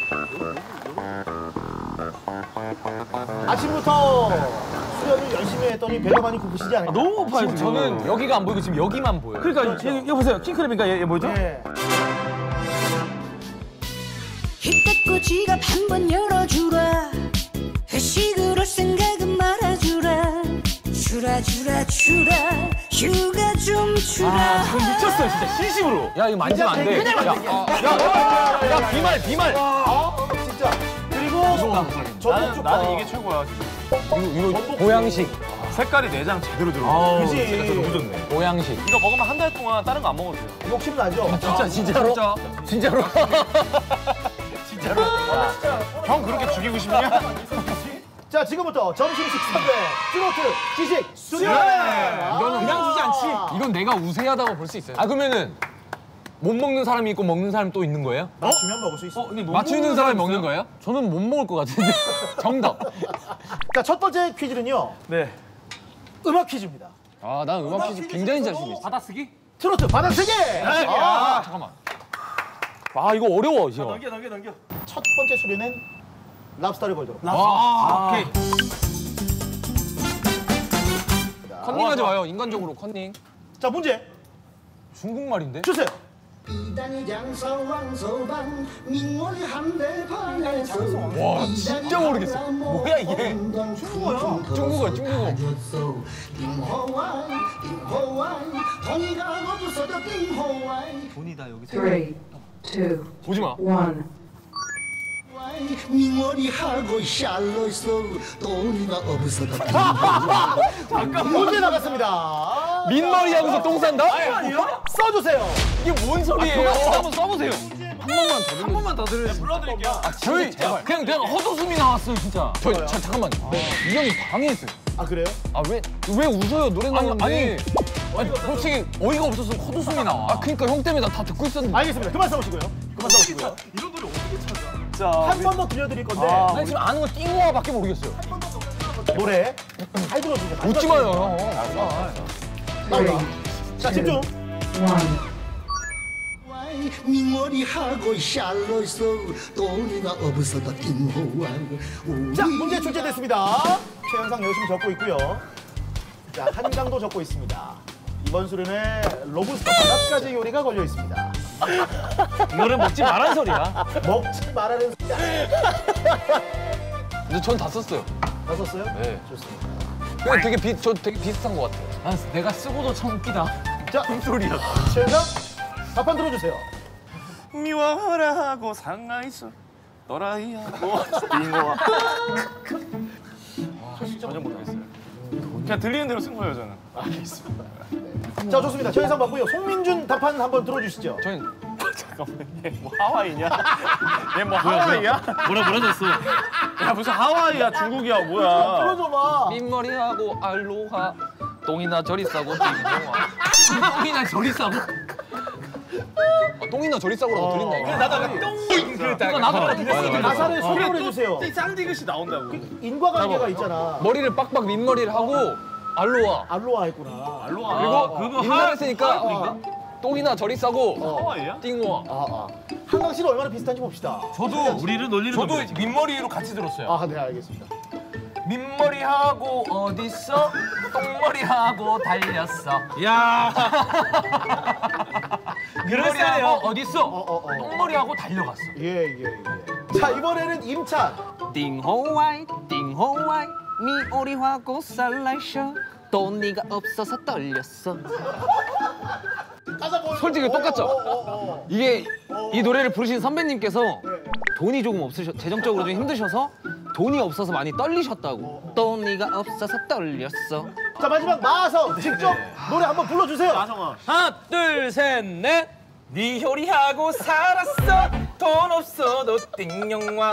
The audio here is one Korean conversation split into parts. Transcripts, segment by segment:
아침부터 수련을 열심히 했더니 배가 많이 고프시지 않아요? 너무 고파요. 지금 저는 여기가 안 보이고 지금 여기만 보여요. 그러니까 그렇죠. 이거 보세요. 킹크랩인가 얘 뭐죠? 네. 힙닫고 지갑 한번 열어주라. 회식으로 생각은 말아주라. 주라 휴가 좀 주라. 아, 지금 미쳤어요, 진짜 진심으로. 야 이거 만지면 안 돼. 야 비말. 진짜. 그리고 전복 쪽. 나는 이게 최고야. 이거 보양식. 색깔이 내장 제대로 들어가. 그지. 너무 좋네. 보양식. 이거 먹으면 한 달 동안 다른 거 안 먹어도 돼요. 욕심 나죠? 진짜로? 진짜로? 형 그렇게 죽이고 싶냐? 자, 지금부터 점심 식사대 트로트 지식 수련. 이거는 그냥 주지 않지. 이건 내가 우세하다고 볼 수 있어요. 아 그러면은 못 먹는 사람이 있고 먹는 사람이 또 있는 거예요? 맞추면 먹을 수 있어. 맞추는 사람이 먹는 거예요? 저는 못 먹을 것 같은데. 정답. 자, 첫 번째 퀴즈는요. 네. 음악 퀴즈입니다. 아, 난 음악 퀴즈 굉장히 자신 있어. 받아쓰기? 트로트 받아쓰기. 아, 잠깐만. 아, 이거 어려워, 이거. 넘겨. 첫 번째 수련은 랍스타를 걸도록. 오케이. 컨닝하지 마요, 인간적으로 컨닝. 자, 문제 중국말인데? 주세요. 와, 진짜 모르겠어. 뭐야, 이게? 중국어야, 중국어. 돈이다 여기. 3, 2, 보지 마. 1. 민머리하고 샬로있어 돈이가 없어도 문제 나갔습니다. 민머리 하고서 똥 싼다? 아니요? 써주세요. 이게 뭔 소리예요? 한번 써보세요. 한 번만 더 들려주세요. 불러드릴게요. 아, 저희 그냥 헛웃음이 나왔어요, 진짜. 잠깐만. 이 형이 방해했어요. 아, 그래요? 아, 왜 웃어요? 노래 나오는데. 아니, 솔직히 어이가 없어서 헛웃음이 나와. 아, 그러니까 형 때문에 나 다 듣고 있었는데. 알겠습니다. 그만 싸우시고요. 이런 노래 어떻게 찾아? 한 번 더 들려드릴 건데 난 지금 아는 건 띵호아밖에 모르겠어요. 노래 잘 들어주세요. 웃지 마요, 형. 나온다. 자, 집중. 1. 민머리하고 샬로있어 돈이가 없어도 띵호왕 자, 문제 출제됐습니다. 최현상 열심히 적고 있고요. 자, 한강도 적고 있습니다. 이번 수련에 로브스터 바닷가지 요리가 걸려 있습니다. 이거는 먹지 말란 소리야. 먹지 말라는 소리. 근데 전 다 썼어요. 다 썼어요? 네. 좋습니다. 그냥 저 되게 비슷한 것 같아요. 난 내가 쓰고도 참 웃기다. 자, 소리야. 최현상 답판 들어주세요. 미워하고 상하이서 또라이하고 빙고와. 전혀 못하겠어요. 그냥 들리는 대로 쓴 거예요, 저는. 알겠습니다. 자, 좋습니다. 최현상 맞고요. 송민준 답판 한번 들어주시죠. 저는 잠깐만, 얘 뭐 하와이냐? 얘 뭐 하와이야? 뭐라 졌어. 야, 무슨 하와이야, 중국이야, 뭐야? 들어줘봐. 민머리하고 알로하 똥이나 저리 싸고 띵호아. 똥이나 저리 싸고. 똥이나 저리 싸고라고 들린다 이거. 나도 똥. 나도 들렸어. 가사를 소개를 해주세요. 쌍디귿이 나온다고. 인과관계가 있잖아. 머리를 빡빡 민머리를 하고 알로하. 알로하 했구나. 알로하. 그리고 그거 민말 했으니까 똥이나 저리 싸고 하와이야? 띵호아. 한강 씨는 얼마나 비슷한지 봅시다. 저도 우리를 놀리는 저도 겁니다. 민머리로 같이 들었어요. 아, 네, 알겠습니다. 민머리하고 어딨어? 똥머리하고 달렸어. 야. 민머리하고 어딨어? 어. 똥머리하고 달려갔어. 예. 자, 이번에는 임찬. 띵호와이 띵호와이 미오리하고 살라이셔 돈이가 없어서 떨렸어. 솔직히 똑같죠? 이게 이 노래를 부르신 선배님께서 돈이 조금 없으셔 재정적으로 좀 힘드셔서 돈이 없어서 많이 떨리셨다고. 돈이가 없어서 떨렸어. 자, 마지막 마성 직접 노래 한번 불러주세요. 하나, 둘, 셋, 넷. 네 요리하고 살았어. 돈 없어도 띵영화.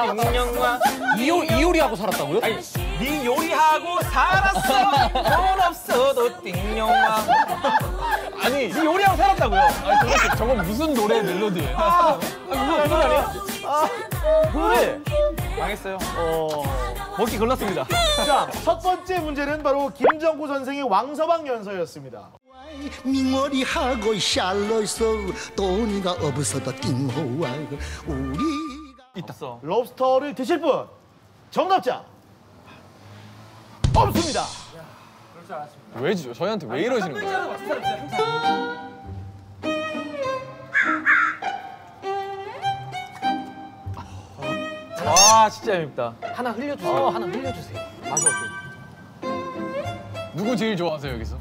이효리하고 살았다고요? 아니, 네 요리하고 살았어. 돈 없어도 띵영화. 아니, 네 요리하고 살았다고요. 아니 도대체 저건 무슨 노래 멜로디예요? 무슨 아니야? 그래. 망했어요. 먹기 걸렸습니다. 자, 첫 번째 문제는 바로 김정구 선생의 왕서방 연서였습니다. 민머리하고 샬로있어 돈이가 없어도 띵호왕 우리가 있어. 롭스터를 드실 분 정답자 없습니다. 왜 저희한테 왜 이러시는 거예요? 와 진짜 재밌다. 하나 흘려주세요. 하나 흘려주세요. 맛이 어때? 누구 제일 좋아하세요 여기서?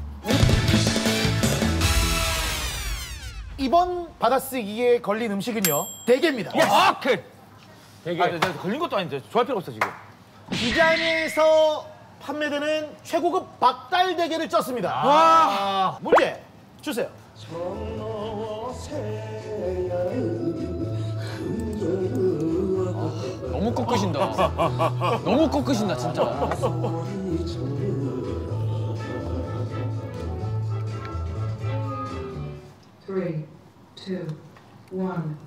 이번 받아쓰기에 걸린 음식은요 대게입니다. 아, 그. 되게. 내가 걸린 것도 아닌데 좋아할 필요 없어 지금. 기장에서 판매되는 최고급 박달 대게를 쪘습니다. 와 문제 주세요. 너무 꺾으신다. 너무 꺾으신다 진짜. Three, two, one.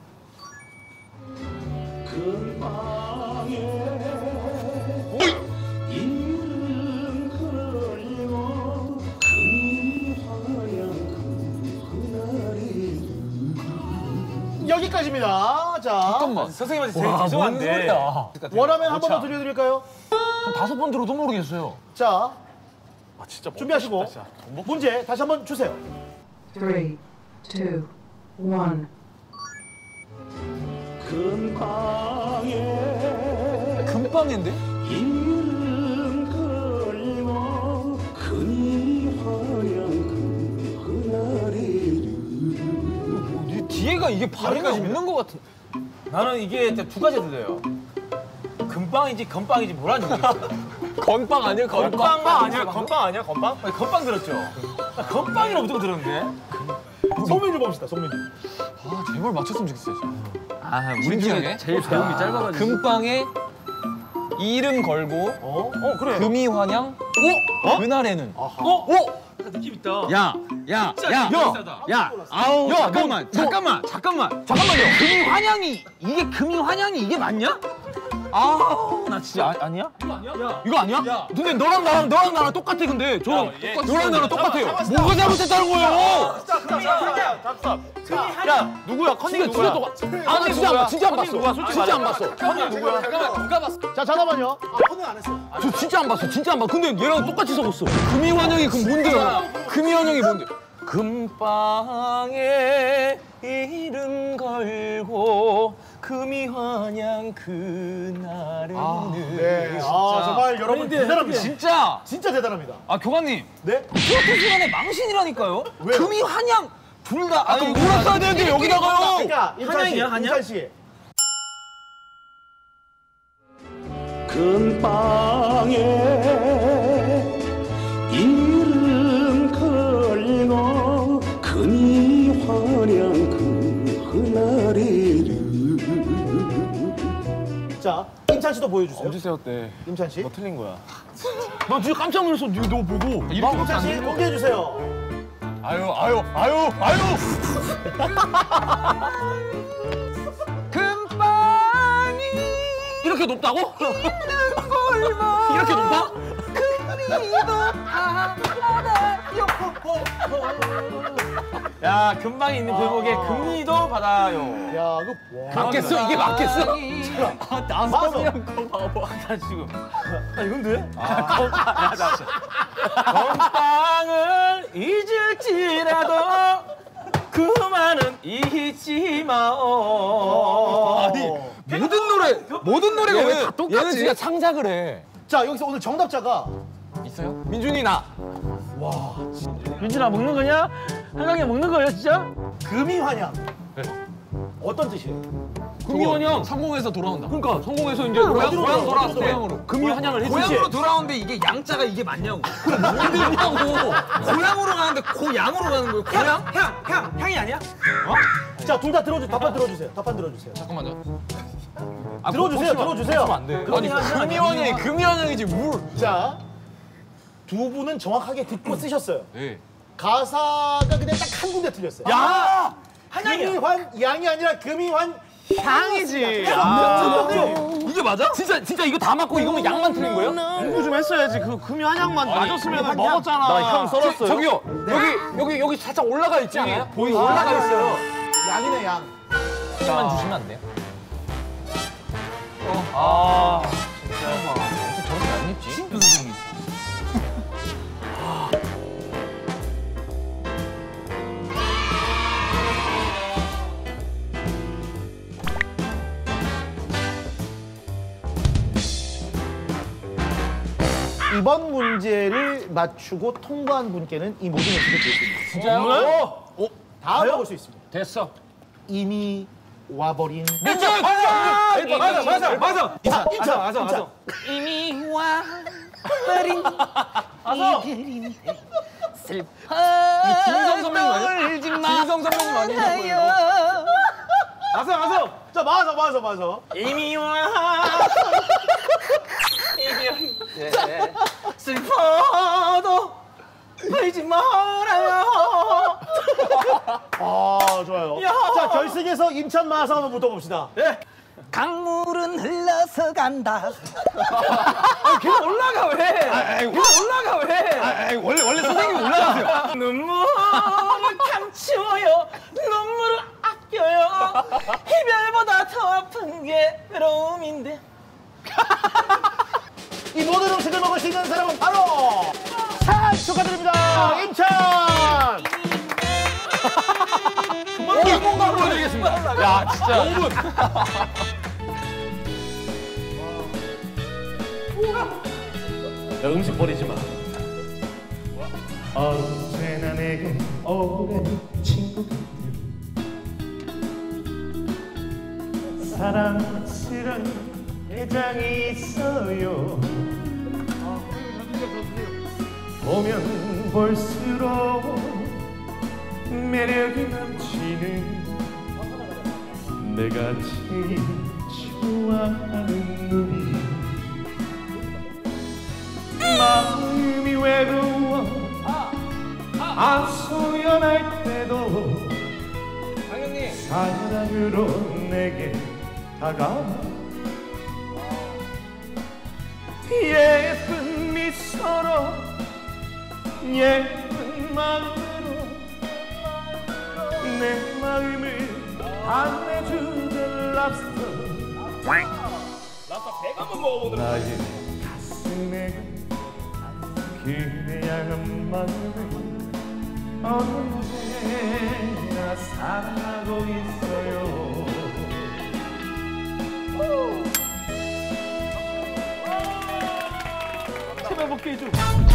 여기까지입니다. 자 잠깐만. 선생님한테 제일 죄송한데. 원하면 한 번 더 들려드릴까요? 전 5번 들어도 모르겠어요. 자 아 진짜 준비하시고 문제 다시 한번 주세요. Three, two, one. 금빵인데? 뒤에가 이게 발음이 없는 것 같은. 나는 이게 두 가지 들려요. 금빵인지 건빵인지 뭐라는지 모르겠어. 건빵 아니야 건빵? 건빵 아니야? 건빵 아니야? 건빵? 아니, 건빵 들었죠? 나 건빵이라고 무조건 들었는데. 송민주 봅시다. 송민주. 아 제발 맞췄으면 좋겠어요. 진짜. 아, 우리 중에 제일 배움이 짧아가지고. 금빵에 이름 걸고 그래. 금이환영 그날에는 느낌 있다. 야, 아우, 잠깐만요. 금이 환영이 이게 맞냐? 아우, 나 진짜 아니야? 이거 아니야? 근데 너랑 나랑 똑같아. 근데 너랑 나랑 똑같아요. 뭐가 잘못했다는 거예요? 야 누구야? 컨닝 누구야? 아, 나 진짜 안 봤어. 누가 솔직히 진짜 안 말해. 봤어. 컨닝 누구야? 누가 봤어? 자 잠깐만요. 커닝 안 했어요. 저 진짜 안 봤어. 근데 얘랑 똑같이 적었어. 금이환영이 그 뭔데요? 금이환영이 뭔데? 금빵에 이름 걸고 금이환영 그날에는. 네. 아 정말 여러분 대단합니다. 진짜 대단합니다. 아, 교관님. 네. 트로트 시간에 망신이라니까요. 왜요? 금이환영 둘 다. 그럼 몰았어야 되는데 여기다가요. 그러니까 임찬 씨. 금방에 이름 걸고 금이 환영 그날이를. 자 임찬 씨도 보여주세요. 엄지세요 때. 임찬 씨. 뭐 틀린 거야. 나 진짜 깜짝 놀랐어. 너 보고. 임찬 씨 공개해 주세요. 아유. 금방이 이렇게 높다고? 이렇게 높아? 야 금방에 있는 대목에 금리도 받아요. 야 그. 맞겠어? 이게 맞겠어? 맞아. 나 지금 이건데? 건빵을 잊을지라도 그만은 잊지 마오. 아니 모든 노래가 왜 다 똑같지? 얘는 진짜 창작을 해. 자 여기서 오늘 정답자가 있어요? 민준이 나. 민준아 먹는 거냐? 한강에 먹는 거예요 진짜? 금이환영. 어떤 뜻이에요? 금이환영. 성공해서 돌아온다. 그러니까 성공해서 이제 고향 돌아왔어. 고향으로. 금이환영을 해주지. 고향으로 돌아오는데 이게 양자가 이게 맞냐고. 뭐냐고. 고향으로 가는데 고향으로 가는 거예요. 고향? 향이 아니야? 자 둘 다 답판 들어주세요. 잠깐만요. 들어주세요. 안 돼. 아니 금이환영이지 뭘? 자, 두 분은 정확하게 듣고 쓰셨어요. 네. 가사가 그냥 딱 한 군데 틀렸어요. 야! 금이환 양이 아니라 금이환 향이지. 이게 맞아? 진짜 이거 다 맞고 이거만 양만 틀린 거예요? 공부 좀 했어야지. 그 금이환영만 맞았으면 먹었잖아. 나 향 써놨어요. 저기요. 여기 살짝 올라가 있지 않아요? 보이 올라가 있어요. 양이네 양. 만 주시면 안 돼요? 이번 문제를 맞추고 통과한 분께는 이 모든 음식을 드릴 수 있습니다. 진짜요? 다 먹을 수 있습니다. 됐어. 이미 와버린 민준! 맞아. 이미 와버린 이들인데 슬퍼 진성 선배님 아니야? 떨지 진성 선배님 아니냐고요? 마요. 자, 맞아. 이미 와 이별인데 슬퍼도 울지 말아요. 아, 좋아요. 야. 자, 결승에서 인천 마사 한번 붙어봅시다. 강물은 흘러서 간다. 걔가 올라가 왜? 걔가 올라가 왜? 원래 선생님이 올라가세요. 눈물을 감추어요. 눈물을 아껴요. 이별보다 더 아픈 게 외로움인데. 이 모든 음식을 먹을 수 있는 사람은 바로 자, 축하드립니다. 인천! 그만 공감 보여드리겠습니다. 야, 진짜. 5분. 야, 음식 버리지 마. 언제나 내게 오랜 친구들 사랑스런 회장이 있어요. 보면 볼수록 매력이 넘치는 내가 제일 좋아하는 누리. 마음이 외로워 소연할 때도 사랑으로 내게 다가와 예쁜 미소로 예쁜 마음으로 내 마음을 안내주던 랍스터 나의 가슴에 그대 향한 마음을 언제나 사랑하고 있어요. 제발 먹게 해줘.